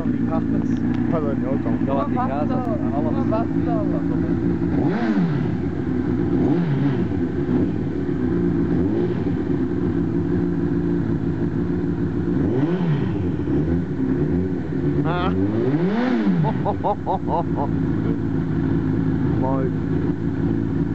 Padaj mi okolo. Dova ti kazat, alo. Moj.